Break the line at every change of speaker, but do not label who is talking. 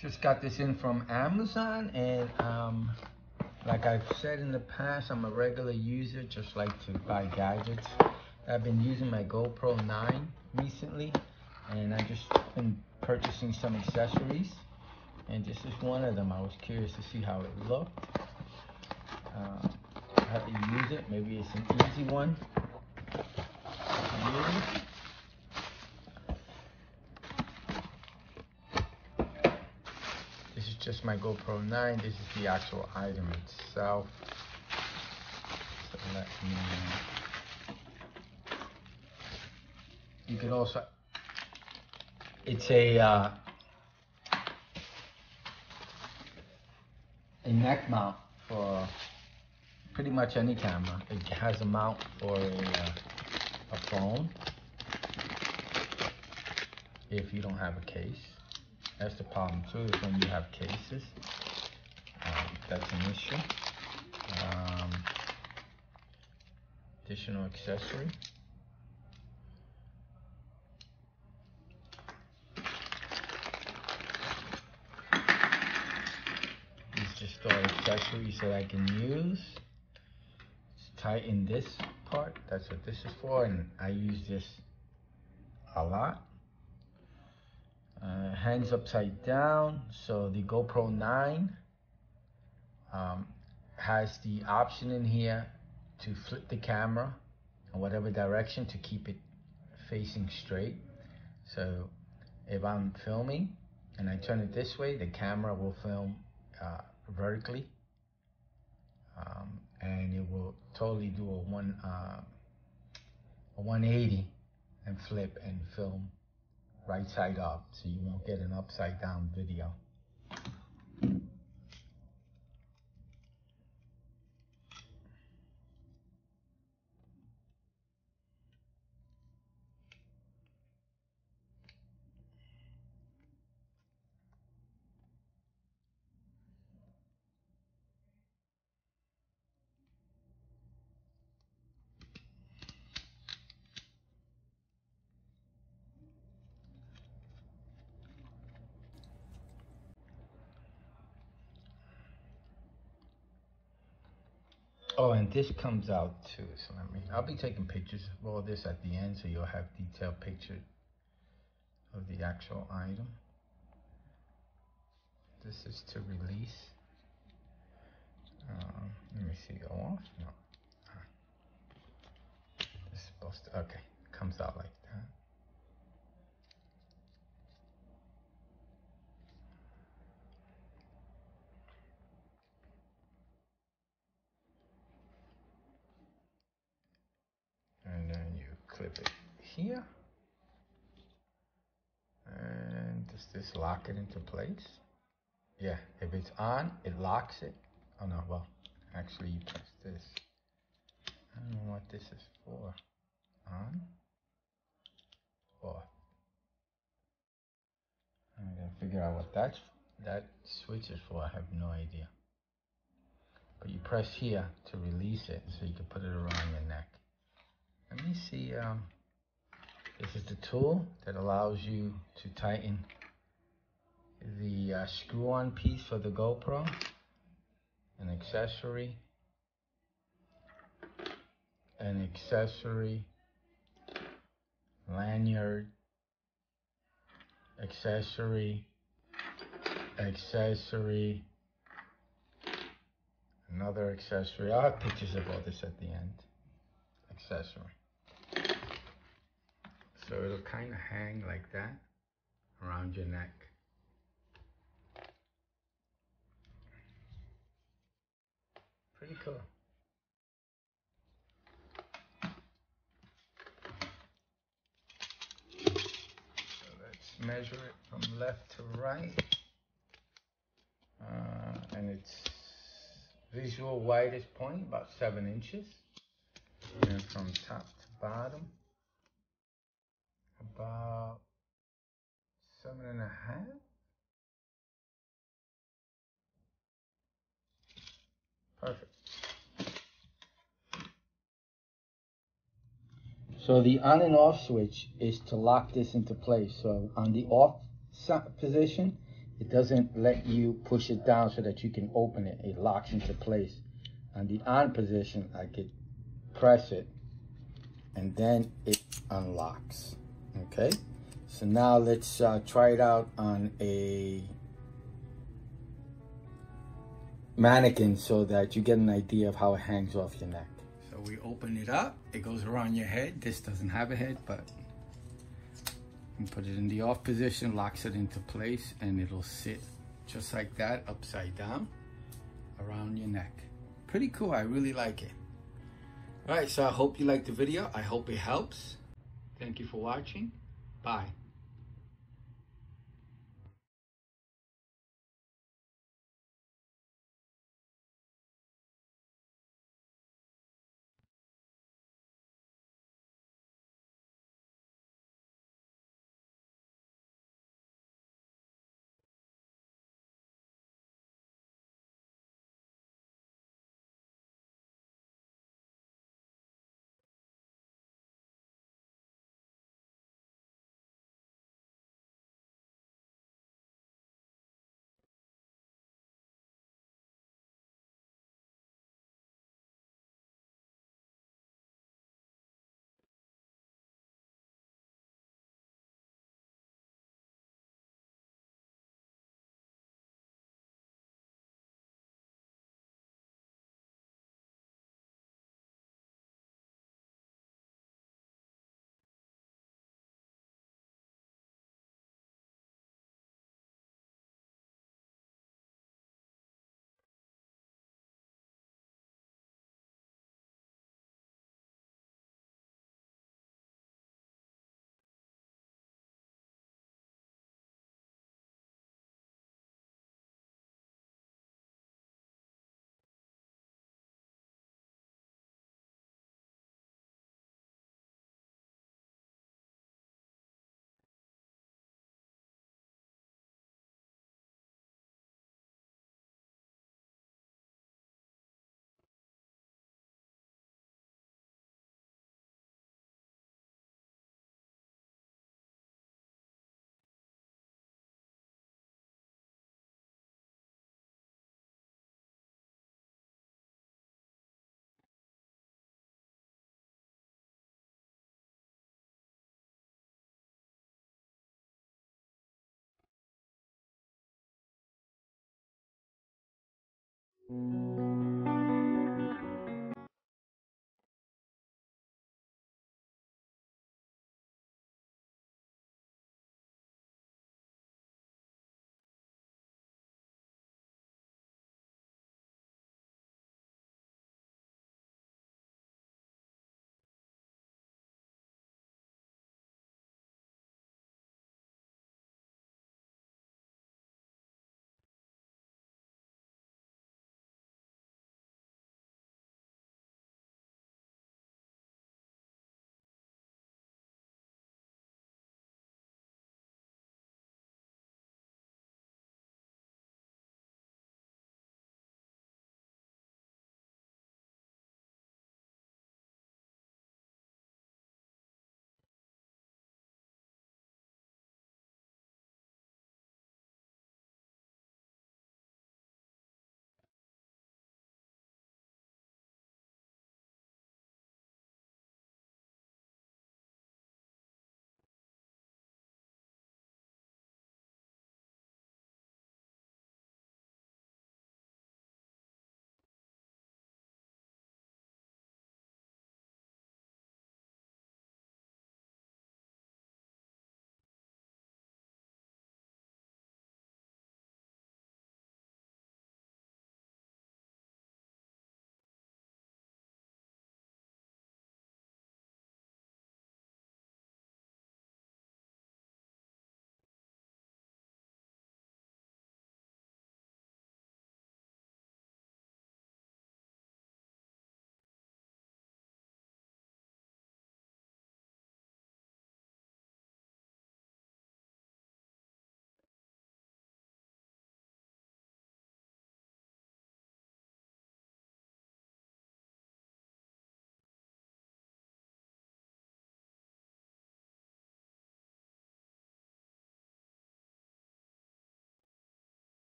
Just got this in from Amazon, and like I've said in the past, I'm a regular user, just like to buy gadgets. I've been using my GoPro 9 recently, and I've just been purchasing some accessories, and this is one of them. I was curious to see how it looked, how to use it. Maybe it's an easy one to use. This is just my GoPro 9. This is the actual item itself. So let me, you could also, it's a neck mount for pretty much any camera. It has a mount for a phone if you don't have a case. That's the problem too, is when you have cases. That's an issue. Additional accessory. These just all accessories that I can use. Just tighten this part. That's what this is for, and I use this a lot. Hands upside down. So the GoPro 9 has the option in here to flip the camera in whatever direction to keep it facing straight. So if I'm filming and I turn it this way, the camera will film vertically, and it will totally do a 180 and flip and film right side up, so you won't get an upside down video. Oh, and this comes out too, so I'll be taking pictures of all this at the end, so you'll have detailed pictures of the actual item. This is to release. Let me see, go off? No. It's supposed to, okay, comes out like that. And then you clip it here. And does this lock it into place? Yeah, if it's on, it locks it. Oh no, well, actually you press this. I don't know what this is for. On? Off. I gotta figure out what that switch is for. I have no idea. But you press here to release it, so you can put it around your neck. Let me see. This is the tool that allows you to tighten the screw-on piece for the GoPro. An accessory. An accessory. Lanyard. Accessory. Accessory. Another accessory. I'll have pictures of all this at the end. Accessory. So it'll kind of hang like that around your neck. Pretty cool. So let's measure it from left to right. And it's visual widest point, about 7 inches. And from top to bottom, about 7.5. Perfect. So the on and off switch is to lock this into place. So on the off position, it doesn't let you push it down so that you can open it. It locks into place. On the on position, I could press it and then it unlocks. Okay, so now let's try it out on a mannequin so that you get an idea of how it hangs off your neck. So we open it up, it goes around your head. This doesn't have a head, but you put it in the off position, locks it into place, and it'll sit just like that, upside down, around your neck. Pretty cool, I really like it. All right, so I hope you liked the video. I hope it helps. Thank you for watching. Bye.